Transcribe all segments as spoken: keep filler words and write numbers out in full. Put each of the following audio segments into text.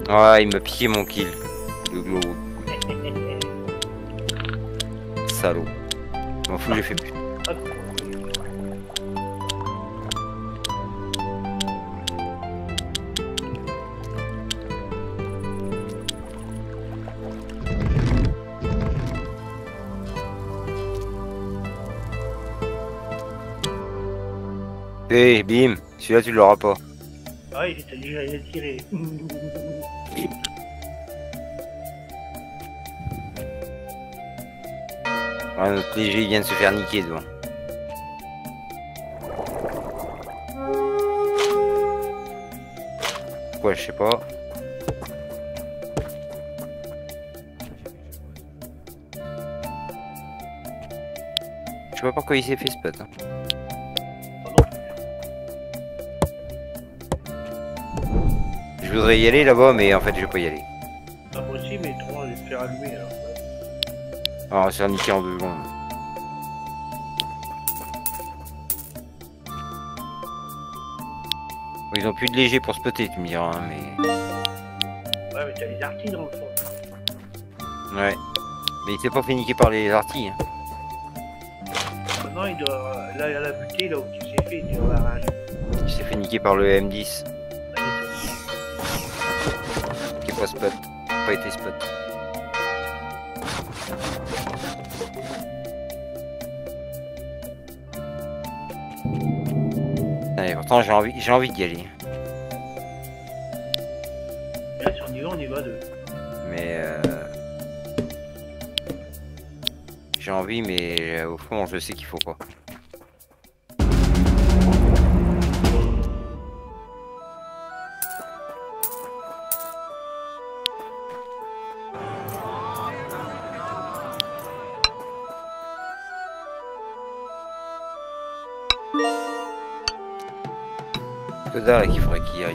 Ouais, il m'a piqué mon kill. Le globo. Salaud. Je m'en fous, j'ai fait plus. Eh, hey, bim, celui-là tu l'auras pas. Ah, il était déjà tiré. Ouais, notre léger il vient de se faire niquer devant. Pourquoi, je sais pas. Je sais pas pourquoi il s'est fait spot. Hein. Je voudrais y aller là-bas, mais en fait je vais pas y aller. Pas possible, mais tout le monde va se faire allumer alors. Ah, on va se faire niquer en deux secondes. Ils ont plus de léger pour spotter, tu me diras, hein, mais... Ouais, mais t'as les artis dans le fond. Ouais. Mais il s'est pas fait niquer par les artis. Hein. Maintenant, il doit... Là, il a buté, là où tu s'est fait, il doit la rage. Il s'est fait niquer par le M dix. Qui est pas spot. Pas été spot. Allez, pourtant j'ai envie, j'ai envie d'y aller. Là, si on y va, on y va deux. Mais euh... j'ai envie, mais au fond, je sais qu'il faut pas. Que dalle qu'il faudrait qu'il y aille.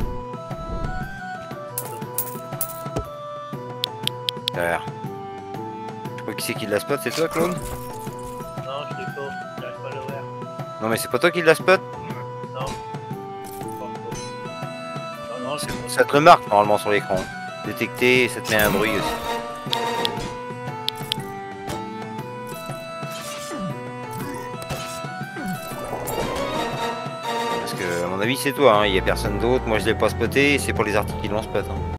Derrière. Je crois qui c'est qui l'a spot, c'est toi Claude? Non, je l'ai pas, j'arrive pas à l'ouvrir. Non mais c'est pas toi qui l'a spot? Non. Non, non, c'est Ça te le marque normalement sur l'écran. Détecté, ça te met un bruit aussi. Parce que à mon avis c'est toi, hein. Il y a personne d'autre, moi je l'ai pas spoté, c'est pour les articles qui l'ont spot. Hein.